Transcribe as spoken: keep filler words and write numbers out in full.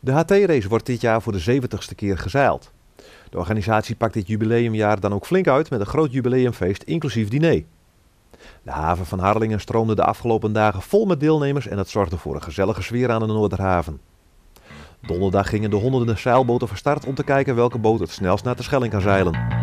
De H T-race wordt dit jaar voor de zeventigste keer gezeild. De organisatie pakt dit jubileumjaar dan ook flink uit met een groot jubileumfeest inclusief diner. De haven van Harlingen stroomde de afgelopen dagen vol met deelnemers en dat zorgde voor een gezellige sfeer aan de Noorderhaven. Donderdag gingen de honderden zeilboten van start om te kijken welke boot het snelst naar de Schelling kan zeilen.